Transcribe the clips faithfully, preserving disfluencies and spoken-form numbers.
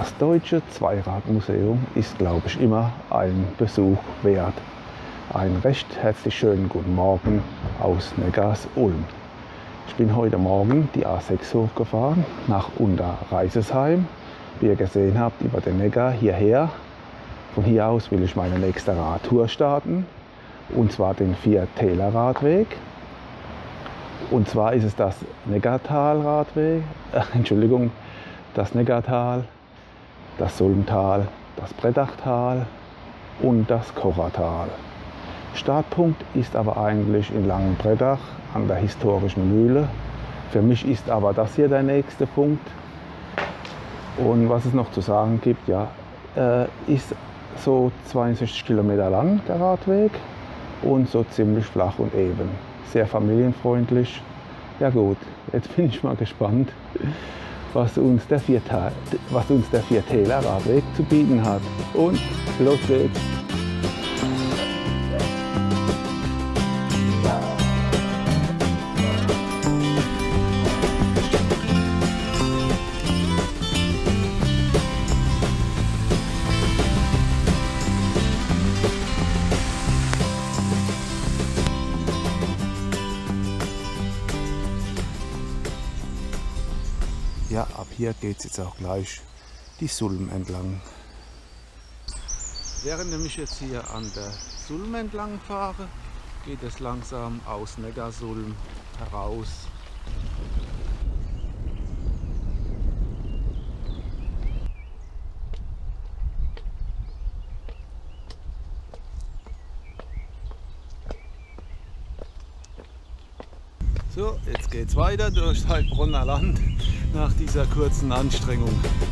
Das Deutsche Zweiradmuseum ist, glaube ich, immer einen Besuch wert. Einen recht herzlich schönen guten Morgen aus Neckars-Ulm. Ich bin heute Morgen die A sechs hochgefahren nach Unterreisesheim. Wie ihr gesehen habt, über den Neckar hierher. Von hier aus will ich meine nächste Radtour starten, und zwar den Viertäler-Radweg. Und zwar ist es das Neckartal-Radweg, äh, Entschuldigung, das Neckartal, das Sulmtal, das Brettachtal und das Kochertal. Startpunkt ist aber eigentlich in Langenbrettach an der historischen Mühle. Für mich ist aber das hier der nächste Punkt. Und was es noch zu sagen gibt, ja, äh, ist so zweiundsechzig Kilometer lang der Radweg und so ziemlich flach und eben. Sehr familienfreundlich. Ja gut, jetzt bin ich mal gespannt, was uns der Viertäler, was uns der Viertäler Radweg zu bieten hat. Und los geht's! Ja, ab hier geht es jetzt auch gleich die Sulm entlang. Während ich jetzt hier an der Sulm entlang fahre, geht es langsam aus Neckarsulm heraus. So, jetzt geht es weiter durch Heilbronner Land nach dieser kurzen Anstrengung.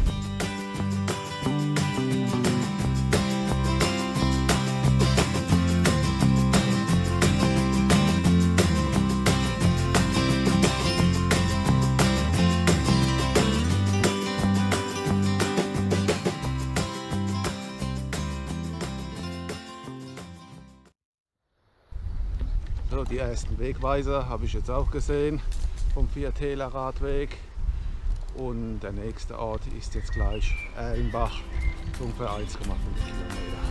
So, die ersten Wegweiser habe ich jetzt auch gesehen vom Viertäler Radweg, und der nächste Ort ist jetzt gleich Erlenbach, ungefähr eins Komma fünf Kilometer.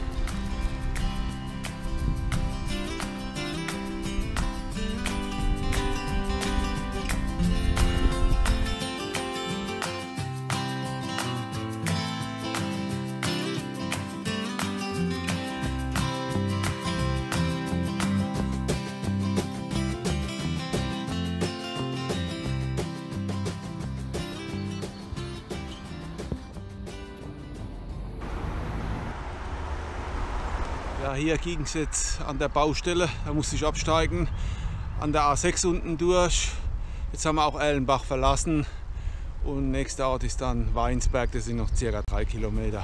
Ja, hier ging es jetzt an der Baustelle, da musste ich absteigen, an der A sechs unten durch. Jetzt haben wir auch Erlenbach verlassen und nächster Ort ist dann Weinsberg, das sind noch circa drei Kilometer.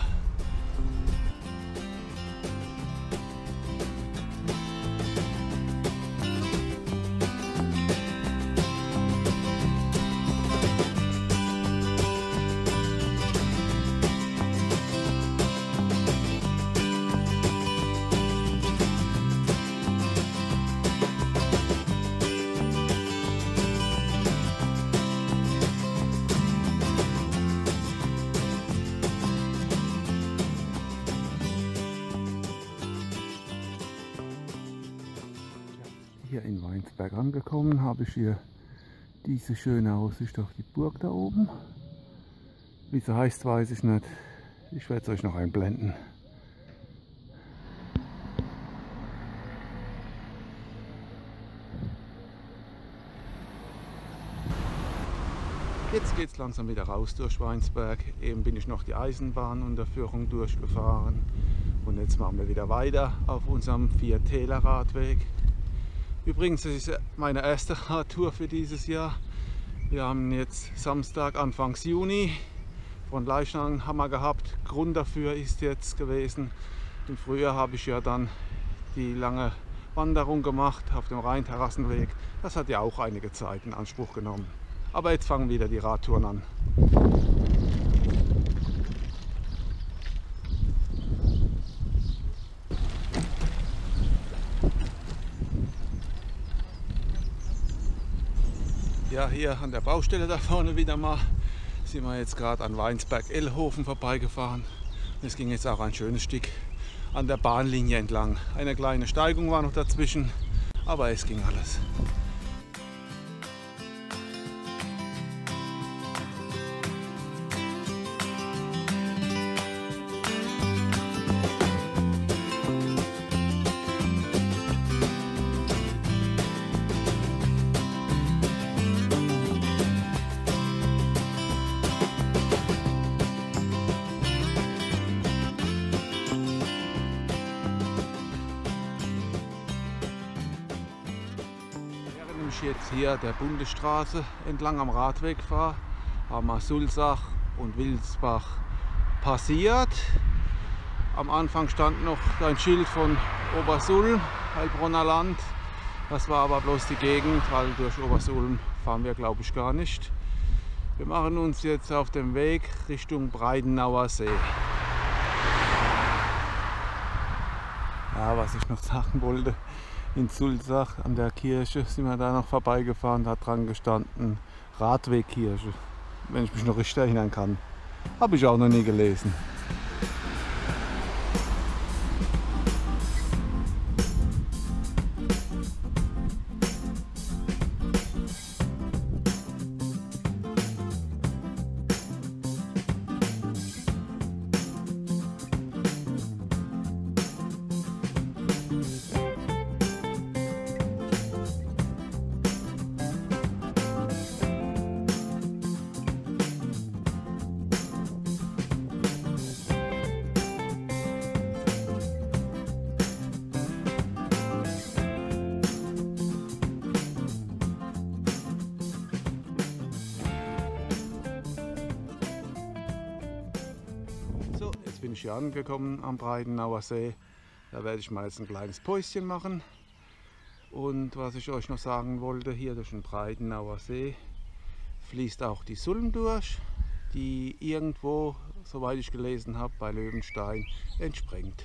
Hier in Weinsberg angekommen, habe ich hier diese schöne Aussicht auf die Burg da oben. Wie sie heißt, weiß ich nicht. Ich werde es euch noch einblenden. Jetzt geht es langsam wieder raus durch Weinsberg. Eben bin ich noch die Eisenbahnunterführung durchgefahren. Und jetzt machen wir wieder weiter auf unserem Viertäler Radweg. Übrigens, das ist meine erste Radtour für dieses Jahr. Wir haben jetzt Samstag, Anfangs Juni. Von Leichnang haben wir gehabt. Grund dafür ist jetzt gewesen, im Frühjahr habe ich ja dann die lange Wanderung gemacht auf dem Rheinterrassenweg. Das hat ja auch einige Zeit in Anspruch genommen. Aber jetzt fangen wieder die Radtouren an. Ja, hier an der Baustelle da vorne wieder mal sind wir jetzt gerade an Weinsberg-Ellhofen vorbeigefahren. Es ging jetzt auch ein schönes Stück an der Bahnlinie entlang. Eine kleine Steigung war noch dazwischen, aber es ging alles. Ich jetzt hier der Bundesstraße entlang am Radweg fahre, haben wir Sulzach und Wilsbach passiert. Am Anfang stand noch ein Schild von Obersulm, Heilbronner Land. Das war aber bloß die Gegend, weil durch Obersulm fahren wir, glaube ich, gar nicht. Wir machen uns jetzt auf den Weg Richtung Breidenauer See. Ja, was ich noch sagen wollte. In Sulzach an der Kirche sind wir da noch vorbeigefahren, da hat dran gestanden Radwegkirche, wenn ich mich noch richtig erinnern kann. Habe ich auch noch nie gelesen. Jetzt bin ich hier angekommen am Breidenauer See. Da werde ich mal jetzt ein kleines Päuschen machen. Und was ich euch noch sagen wollte, hier durch den Breidenauer See fließt auch die Sulm durch, die irgendwo, soweit ich gelesen habe, bei Löwenstein entspringt.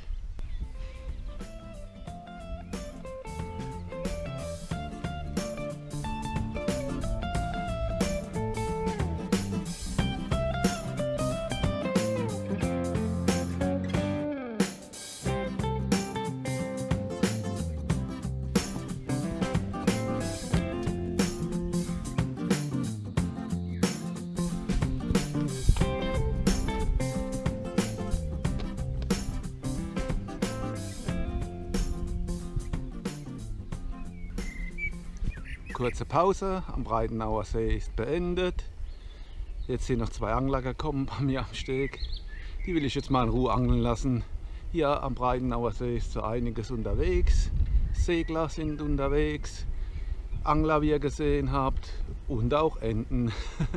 Kurze Pause am Breidenauer See ist beendet. Jetzt sind noch zwei Angler gekommen bei mir am Steg. Die will ich jetzt mal in Ruhe angeln lassen. Hier am Breidenauer See ist so einiges unterwegs. Segler sind unterwegs, Angler, wie ihr gesehen habt, und auch Enten.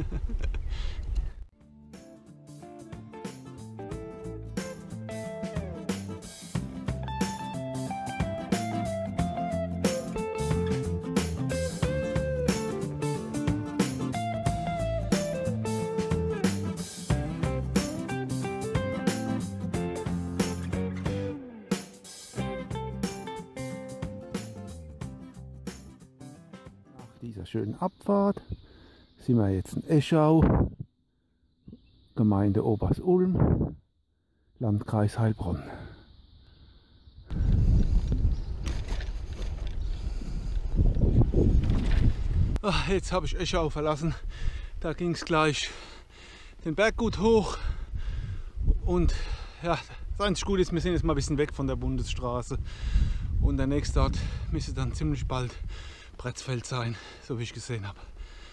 Dieser schönen Abfahrt sind wir jetzt in Eschau, Gemeinde Obersulm, Landkreis Heilbronn. Ach, jetzt habe ich Eschau verlassen, da ging es gleich den Berg gut hoch und ja, das einzige Gute ist, wir sind jetzt mal ein bisschen weg von der Bundesstraße und der nächste Ort müsste dann ziemlich bald Pretzfeld sein, so wie ich gesehen habe.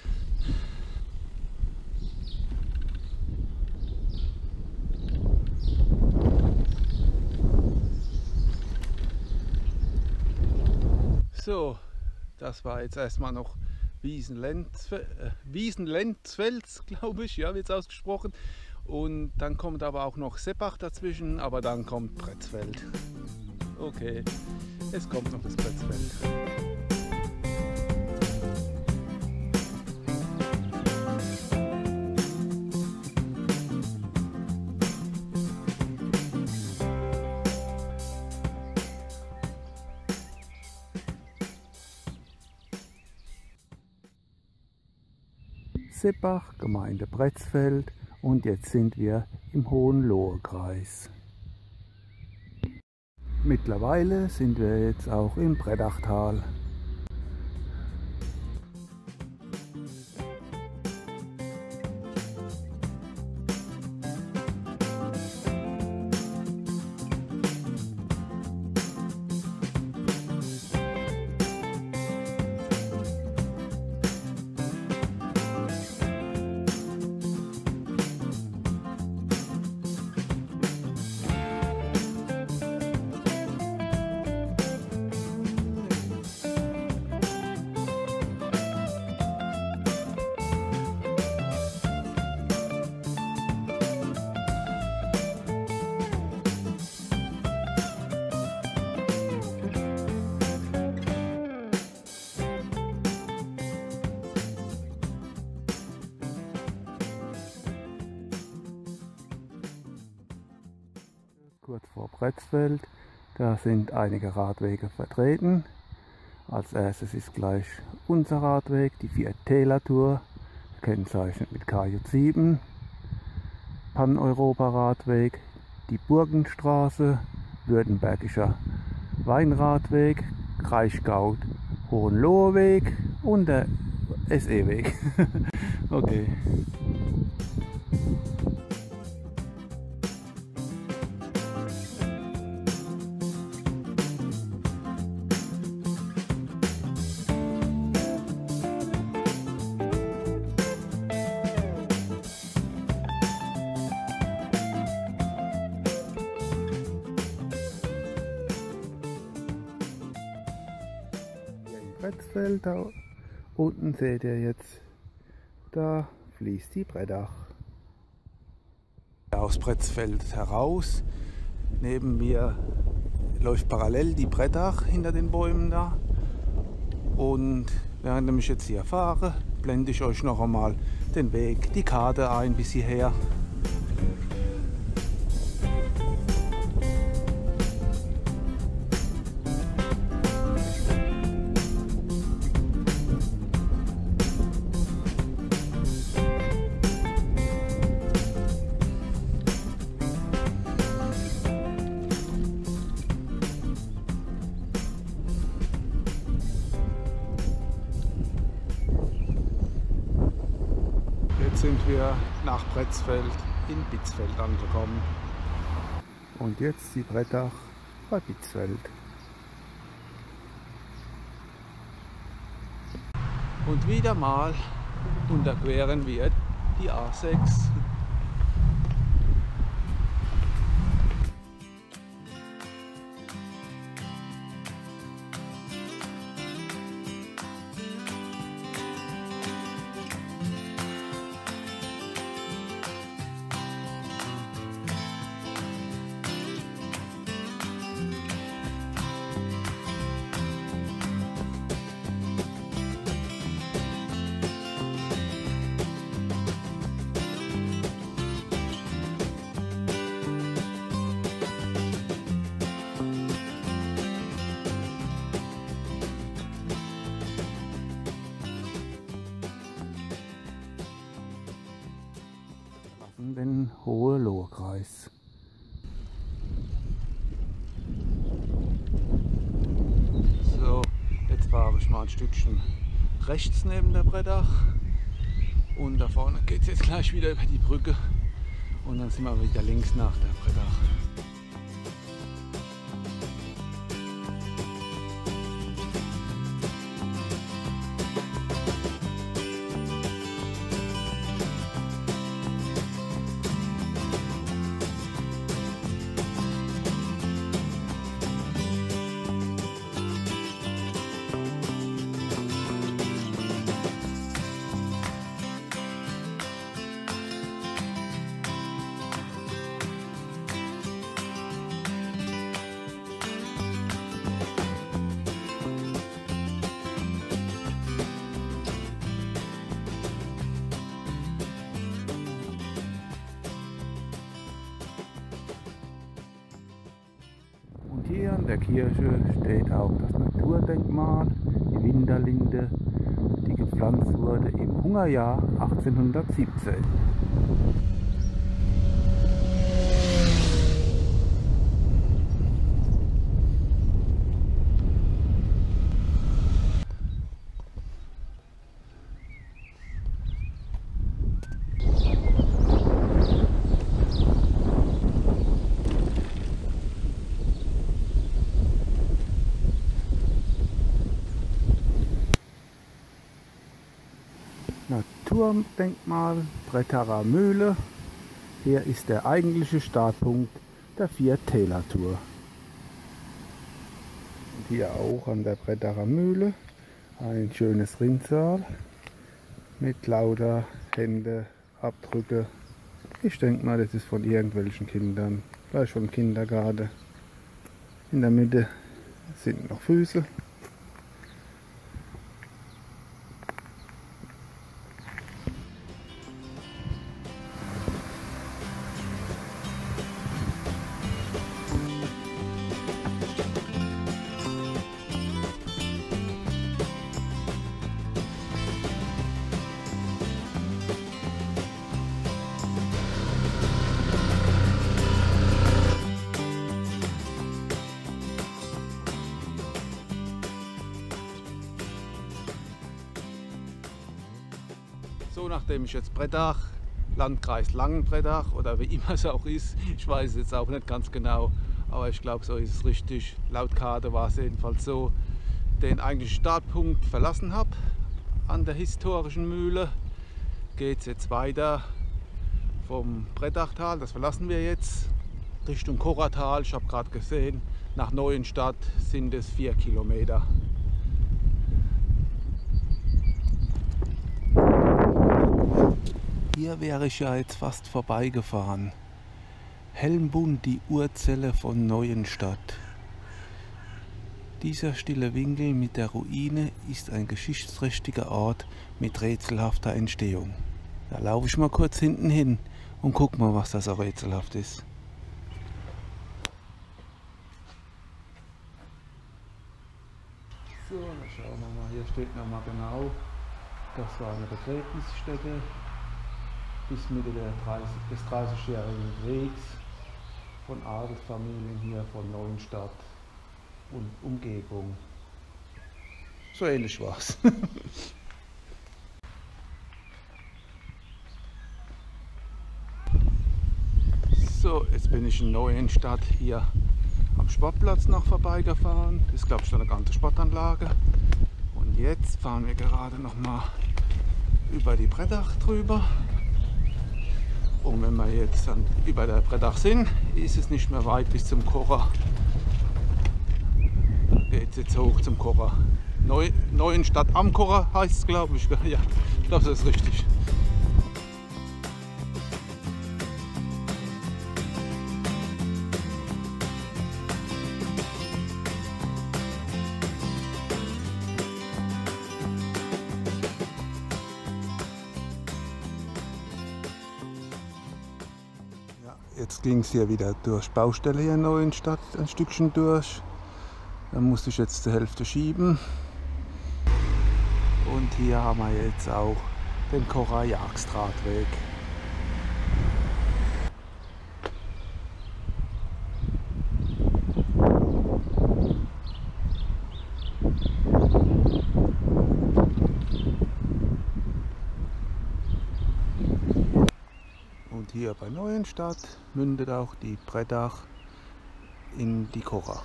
So, das war jetzt erstmal noch Wiesen-Lenzfels, äh, Wiesen-Lenzfels, glaube ich, ja, wird es ausgesprochen. Und dann kommt aber auch noch Seppach dazwischen, aber dann kommt Pretzfeld. Okay, es kommt noch das Pretzfeld. Seppach, Gemeinde Pretzfeld, und jetzt sind wir im Hohenlohe-Kreis. Mittlerweile sind wir jetzt auch im Brettachtal. Kurz vor Pretzfeld, da sind einige Radwege vertreten. Als erstes ist gleich unser Radweg, die Vier-Täler-Tour, gekennzeichnet mit K J sieben, Pan-Europa-Radweg, die Burgenstraße, Württembergischer Weinradweg, Kraichgau, Hohenlohe-Weg und der S E-Weg. Okay. Pretzfeld, da unten seht ihr jetzt, da fließt die Brettach. Aus Pretzfeld heraus, neben mir läuft parallel die Brettach hinter den Bäumen da, und während ich jetzt hier fahre, blende ich euch noch einmal den Weg, die Karte ein bis hierher. Sind wir nach Pretzfeld in Bitzfeld angekommen. Und jetzt die Brettach bei Bitzfeld. Und wieder mal unterqueren wir die A sechs. Den Hohenlohe-Kreis. So, jetzt fahre ich mal ein Stückchen rechts neben der Brettach, und da vorne geht es jetzt gleich wieder über die Brücke, und dann sind wir wieder links nach der Brettach. Hier an der Kirche steht auch das Naturdenkmal, die Winterlinde, die gepflanzt wurde im Hungerjahr achtzehnhundertsiebzehn. Naturdenkmal Brettacher Mühle. Hier ist der eigentliche Startpunkt der Vier-Täler-Tour. Und hier auch an der Brettacher Mühle ein schönes Rinnsal mit lauter Händeabdrücke. Ich denke mal, das ist von irgendwelchen Kindern, vielleicht vom Kindergarten. In der Mitte sind noch Füße. So, nachdem ich jetzt Brettach, Landkreis Langenbrettach oder wie immer es auch ist, ich weiß es jetzt auch nicht ganz genau, aber ich glaube, so ist es richtig, laut Karte war es jedenfalls so, den eigentlichen Startpunkt verlassen habe an der historischen Mühle, geht es jetzt weiter vom Brettachtal, das verlassen wir jetzt, Richtung Korratal. Ich habe gerade gesehen, nach Neuenstadt sind es vier Kilometer. Hier wäre ich ja jetzt fast vorbeigefahren. Hellmbunt, die Urzelle von Neuenstadt. Dieser stille Winkel mit der Ruine ist ein geschichtsträchtiger Ort mit rätselhafter Entstehung. Da laufe ich mal kurz hinten hin und guck mal, was da so rätselhaft ist. So, dann schauen wir mal. Hier steht nochmal genau, das war eine Begräbnisstätte bis Mitte des dreißigjährigen Kriegs von Adelsfamilien hier von Neuenstadt und Umgebung. So ähnlich war's. So, jetzt bin ich in Neuenstadt hier am Sportplatz noch vorbeigefahren. Das ist, glaube ich, eine ganze Sportanlage. Und jetzt fahren wir gerade noch mal über die Brettach drüber. Und wenn wir jetzt dann über der Brettach sind, ist es nicht mehr weit bis zum Korra. Geht es jetzt hoch zum Korra. Neu, Neuenstadt am Korra heißt es, glaube ich. Ja, ich glaube, das ist richtig. Jetzt ging es hier wieder durch Baustelle hier in Neuenstadt ein Stückchen durch. Da musste ich jetzt zur Hälfte schieben. Und hier haben wir jetzt auch den Korra-Jagstradweg. Und hier bei Neuenstadt mündet auch die Brettach in die Korra.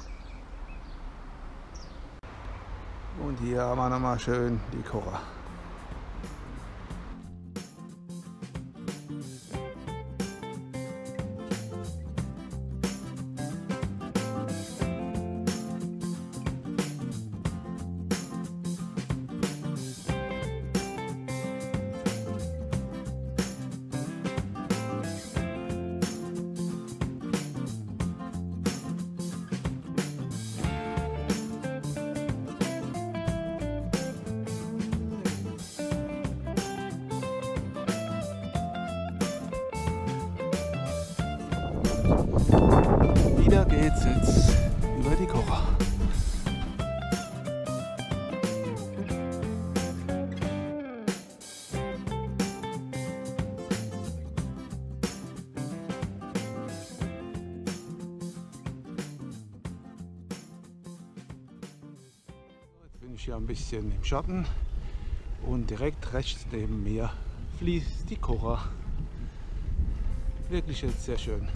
Und hier haben wir nochmal schön die Korra. Wieder geht's jetzt über die Korra. bin ich hier ein bisschen im Schatten und direkt rechts neben mir fließt die Kocher. Wirklich jetzt sehr schön.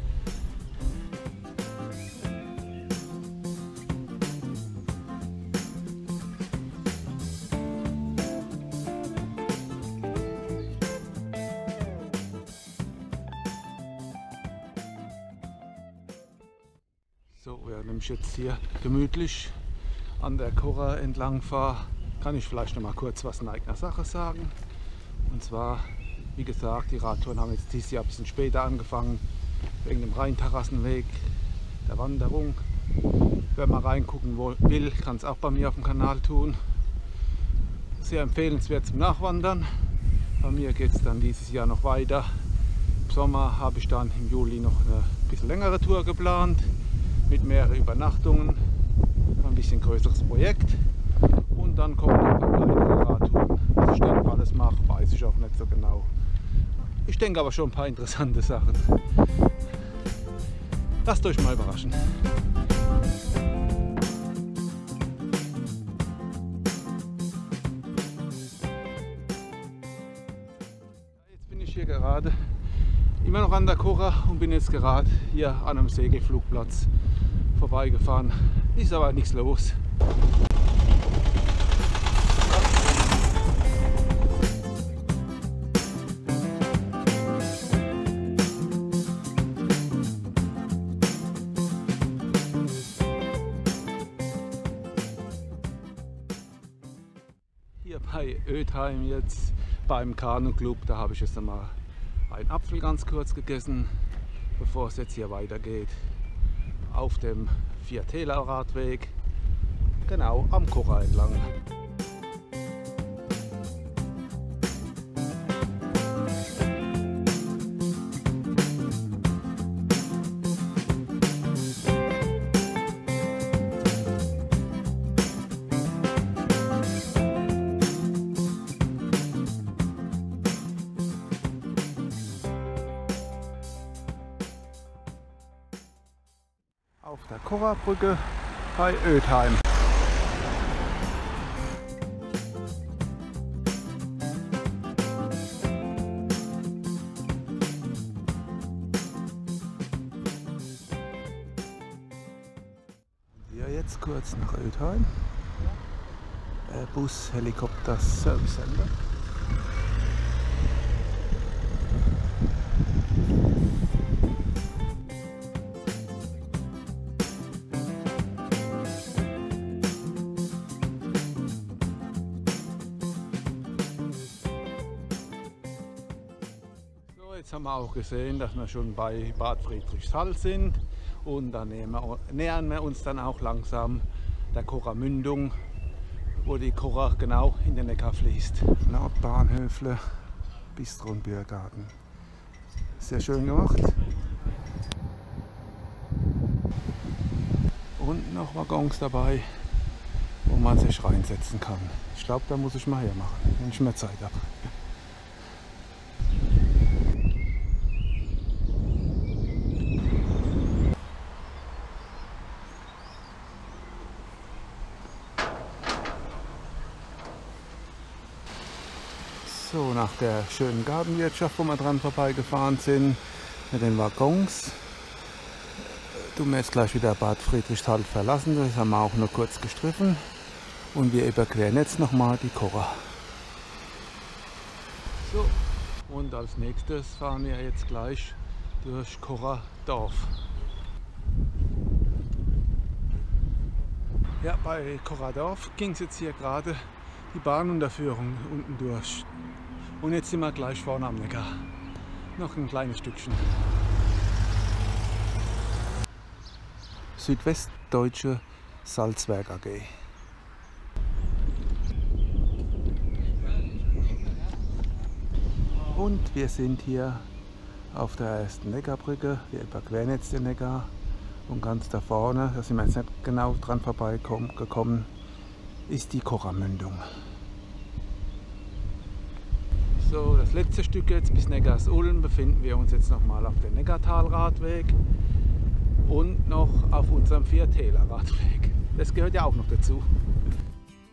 So, während ich jetzt hier gemütlich an der Kocher entlang fahre, kann ich vielleicht noch mal kurz was in eigener Sache sagen. Und zwar, wie gesagt, die Radtouren haben jetzt dieses Jahr ein bisschen später angefangen, wegen dem Rheinterrassenweg, der Wanderung. Wer mal reingucken will, kann es auch bei mir auf dem Kanal tun. Sehr empfehlenswert zum Nachwandern. Bei mir geht es dann dieses Jahr noch weiter. Im Sommer habe ich dann im Juli noch eine bisschen längere Tour geplant, mit mehreren Übernachtungen, ein bisschen größeres Projekt und dann kommen noch ein paar kleinere Radtouren. Was ich dann alles mache, weiß ich auch nicht so genau. Ich denke aber schon ein paar interessante Sachen. Lasst euch mal überraschen. Jetzt bin ich hier gerade immer noch an der Kocher und bin jetzt gerade hier an einem Segelflugplatz vorbeigefahren. Ist aber nichts los. Hier bei Ötheim jetzt beim Kanuclub, da habe ich jetzt einmal einen Apfel ganz kurz gegessen, bevor es jetzt hier weitergeht. Auf dem Viertäler-Radweg, genau am Kocher entlang. Auf der Kocherbrücke bei Ötheim. Wir jetzt kurz nach Ötheim. Bus Helikopter Service Center. Jetzt haben wir auch gesehen, dass wir schon bei Bad Friedrichshall sind und dann nähern wir uns dann auch langsam der Kocher Mündung, wo die Kocher genau in den Neckar fließt. Nordbahnhöfle, Bistro und Biergarten. Sehr schön gemacht. Und noch Waggons dabei, wo man sich reinsetzen kann. Ich glaube, da muss ich mal hermachen, wenn ich mehr Zeit habe. So, nach der schönen Gartenwirtschaft, wo wir dran vorbeigefahren sind, mit den Waggons, tun wir jetzt gleich wieder Bad Friedrichshall verlassen. Das haben wir auch nur kurz gestriffen. Und wir überqueren jetzt nochmal die Kocher. So, und als nächstes fahren wir jetzt gleich durch Kocher Dorf. Ja, bei Kocher Dorf ging es jetzt hier gerade die Bahnunterführung unten durch. Und jetzt sind wir gleich vorne am Neckar. Noch ein kleines Stückchen. Südwestdeutsche Salzwerk A G. Und wir sind hier auf der ersten Neckarbrücke. Wir überqueren jetzt den Neckar. Und ganz da vorne, da sind wir jetzt nicht genau dran vorbeigekommen, ist die Kochermündung. So, das letzte Stück jetzt bis Neckarsulm befinden wir uns jetzt nochmal auf dem Neckartalradweg und noch auf unserem Viertäler Radweg. Das gehört ja auch noch dazu.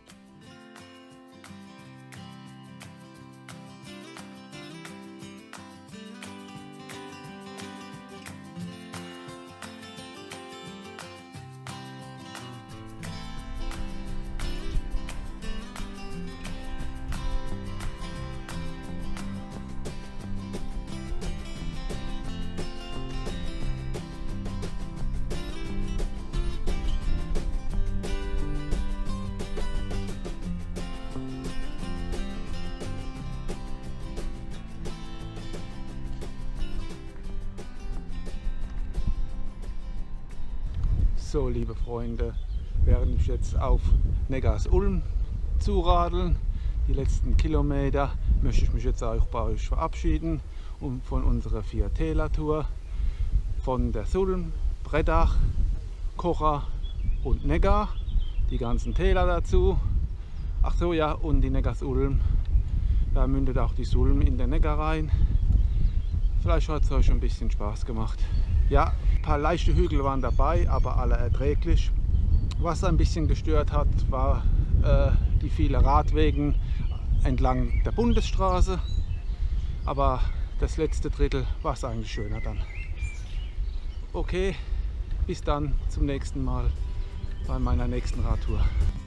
So, liebe Freunde, während ich jetzt auf Neckars-Ulm zuradeln, die letzten Kilometer, möchte ich mich jetzt auch bei euch verabschieden und von unserer Vier-Täler-Tour von der Sulm, Brettach, Kocher und Neckar, die ganzen Täler dazu. Ach so, ja, und die Neckars-Ulm, da mündet auch die Sulm in den Neckar rein. Vielleicht hat es euch ein bisschen Spaß gemacht. Ja, ein paar leichte Hügel waren dabei, aber alle erträglich. Was ein bisschen gestört hat, war äh, die vielen Radwegen entlang der Bundesstraße. Aber das letzte Drittel war es eigentlich schöner dann. Okay, bis dann zum nächsten Mal bei meiner nächsten Radtour.